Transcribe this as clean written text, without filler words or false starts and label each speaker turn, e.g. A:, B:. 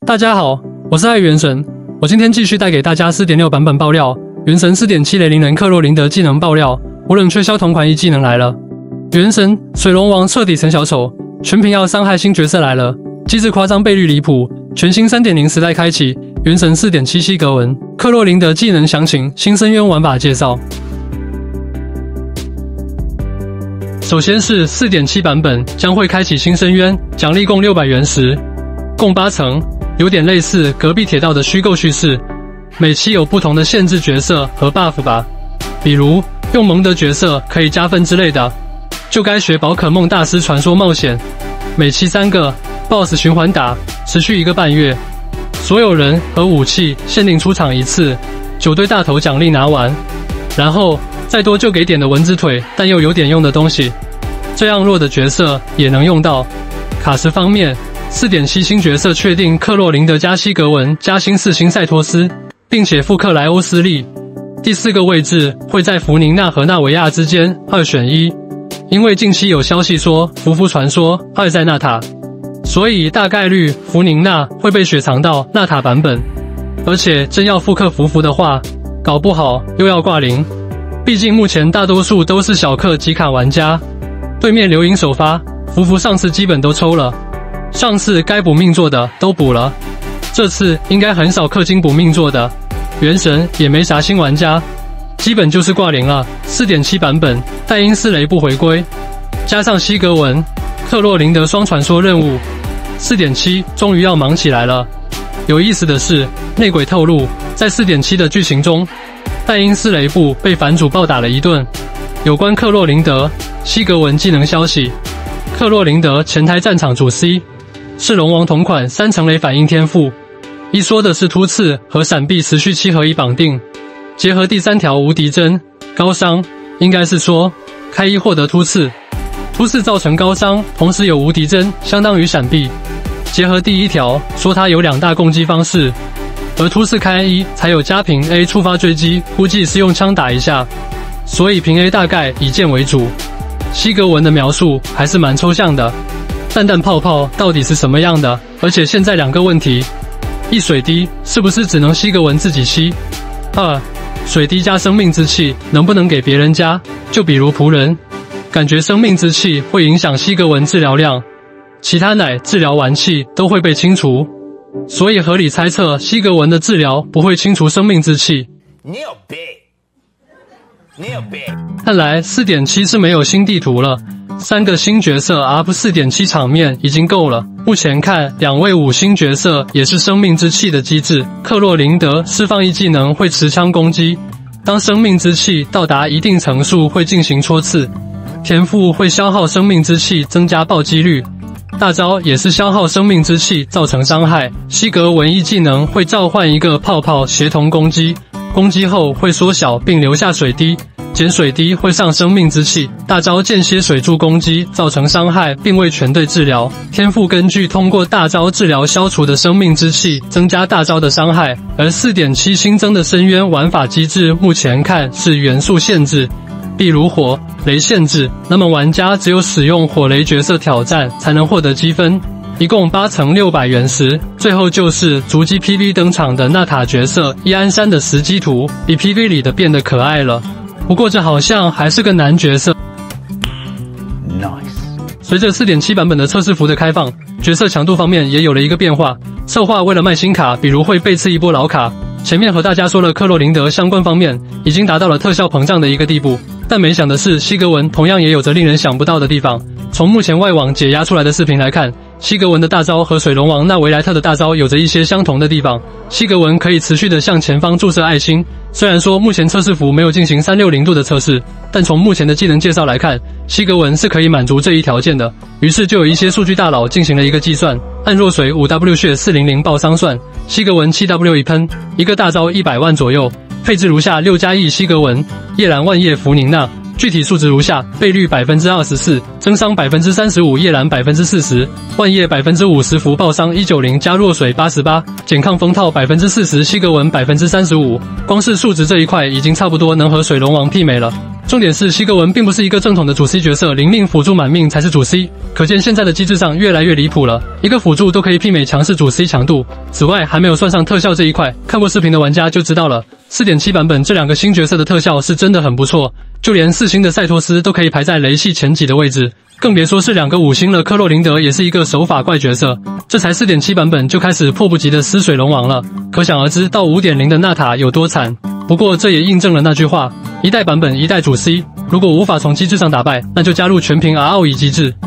A: 大家好，我是爱元神，我今天继续带给大家 4.6 版本爆料，元神 4.7 雷灵人克洛林德技能爆料，无冷却销同款一技能来了。元神水龙王彻底成小丑，全屏要伤害新角色来了，机制夸张倍率离谱，全新 3.0 时代开启，元神 4.7 西格文克洛林德技能详情，新深渊玩法介绍。首先是 4.7 版本将会开启新深渊，奖励共600元时，共8层，有点类似隔壁铁道的虚构叙事。每期有不同的限制角色和 buff 吧，比如用蒙的角色可以加分之类的，就该学宝可梦大师传说冒险。每期3个 BOSS 循环打，持续1个半月，所有人和武器限定出场1次，9堆大头奖励拿完，然后再多就给点的蚊子腿，但又有点用的东西，这样弱的角色也能用到。卡池方面 4.7 新角色确定克洛林德加西格文加新4星赛托斯，并且复刻莱欧斯利。第4个位置会在弗宁娜和纳维亚之间2选1，因为近期有消息说福福传说2在纳塔，所以大概率弗宁娜会被雪藏到纳塔版本，而且真要复刻福福的话，搞不好又要挂零。毕竟目前大多数都是小氪及卡玩家，对面流萤首发，福福上次基本都抽了，上次该补命座的都补了，这次应该很少氪金补命座的。元神也没啥新玩家，基本就是挂零了。4.7 版本戴因斯雷不回归，加上西格文克洛林德双传说任务， 4.7 终于要忙起来了。有意思的是，内鬼透露，在 4.7 的剧情中，戴因斯雷部被反主暴打了一顿。有关克洛林德西格文技能消息，克洛林德前台战场主 C， 是龙王同款3层雷反应天赋，一说的是突刺和闪避持续7合1绑定，结合第3条无敌帧高伤，应该是说开1获得突刺，突刺造成高伤，同时有无敌帧相当于闪避，结合第1条说它有2大攻击方式，而突刺开 1才有加平 A 触发追击，估计是用枪打一下，所以平 A 大概以剑为主。西格文的描述还是蛮抽象的，蛋蛋泡泡到底是什么样的？而且现在2个问题：一水滴是不是只能西格文自己吸？2水滴加生命之气能不能给别人加？就比如仆人，感觉生命之气会影响西格文治疗量，其他奶治疗完气都会被清除，所以合理猜测西格文的治疗不会清除生命之气。看来 4.7 是没有新地图了，3个新角色 up 4.7 场面已经够了。目前看2位5星角色也是生命之气的机制，克洛林德释放一技能会持枪攻击，当生命之气到达一定层数会进行戳刺，天赋会消耗生命之气增加暴击率，大招也是消耗生命之气造成伤害。西格文一技能会召唤一个泡泡协同攻击，攻击后会缩小并留下水滴，减水滴会上生命之气，大招间歇水柱攻击造成伤害并为全队治疗，天赋根据通过大招治疗消除的生命之气增加大招的伤害。而 4.7 新增的深渊玩法机制目前看是元素限制，比如火雷限制，那么玩家只有使用火雷角色挑战才能获得积分，一共8层600元时。最后就是逐级 PV 登场的纳塔角色伊安山的实机图，比 PV 里的变得可爱了，不过这好像还是个男角色。随着 4.7 版本的测试服的开放，角色强度方面也有了一个变化，策划为了卖新卡，比如会被刺一波老卡。前面和大家说了克洛林德相关方面已经达到了特效膨胀的一个地步，但没想的是西格文同样也有着令人想不到的地方。从目前外网解压出来的视频来看，西格文的大招和水龙王纳维莱特的大招有着一些相同的地方。西格文可以持续的向前方注射爱心，虽然说目前测试服没有进行360度的测试，但从目前的技能介绍来看，西格文是可以满足这一条件的。于是就有一些数据大佬进行了一个计算，按弱水 5W 血400爆伤算，西格文 7W 一喷，一个大招100万左右，配置如下：6+1西格文，夜兰万叶弗宁娜。具体数值如下：倍率 24%， 增伤 35%， 夜兰 40%， 万叶 50%， 福爆伤190加弱水 88， 减抗风套 40%， 西格文 35%。光是数值这一块已经差不多能和水龙王媲美了。 重点是西格文并不是一个正统的主 C 角色，灵命辅助满命才是主 C， 可见现在的机制上越来越离谱了，一个辅助都可以媲美强势主 C 强度。此外还没有算上特效这一块，看过视频的玩家就知道了。4.7 版本这两个新角色的特效是真的很不错，就连4星的赛托斯都可以排在雷系前几的位置，更别说是2个5星了。克洛林德也是一个手法怪角色，这才 4.7 版本就开始迫不及的撕水龙王了，可想而知到 5.0 的娜塔有多惨。不过这也印证了那句话，一代版本一代主 C， 如果无法从机制上打败，那就加入全屏 ROE 机制。